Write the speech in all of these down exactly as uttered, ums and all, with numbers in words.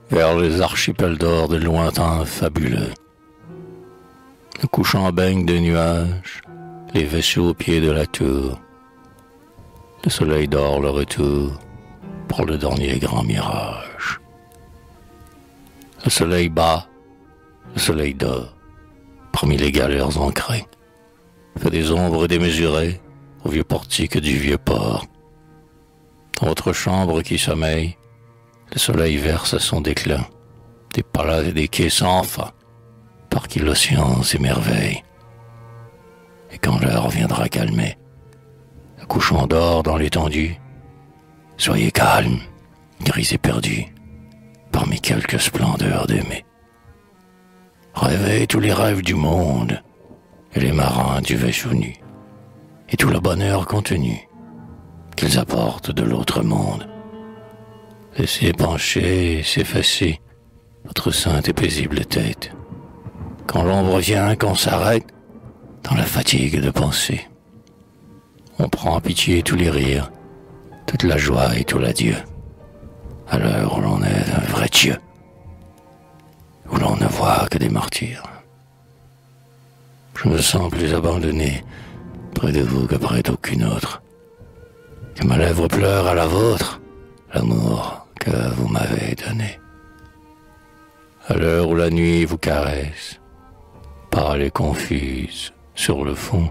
vers les archipels d'or de lointains fabuleux. Le couchant baigne de nuages, les vaisseaux au pied de la tour. Le soleil dort le retour pour le dernier grand mirage. Le soleil bat, le soleil dort, parmi les galères ancrées, fait des ombres démesurées au vieux portique du vieux port. Dans votre chambre qui sommeille, le soleil verse à son déclin des palades et des quais sans fin, par qui l'océan s'émerveille. Et quand l'heure viendra calmer, le couchant d'or dans l'étendue, soyez calme, gris et perdu, parmi quelques splendeurs d'aimer. Rêvez tous les rêves du monde, et les marins du vaisseau nu, et tout le bonheur contenu qu'ils apportent de l'autre monde. Laissez pencher et s'effacer votre sainte et paisible tête. Quand l'ombre vient, qu'on s'arrête dans la fatigue de penser. On prend en pitié tous les rires, toute la joie et tout l'adieu, à l'heure où l'on est un vrai Dieu, où l'on ne voit que des martyrs. Je me sens plus abandonné près de vous que près d'aucune autre, que ma lèvre pleure à la vôtre l'amour que vous m'avez donné. À l'heure où la nuit vous caresse, pâle et confuse sur le fond,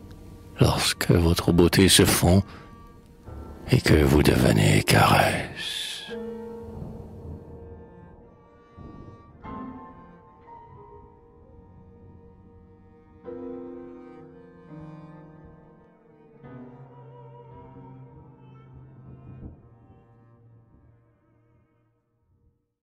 lorsque votre beauté se fond et que vous devenez caresse.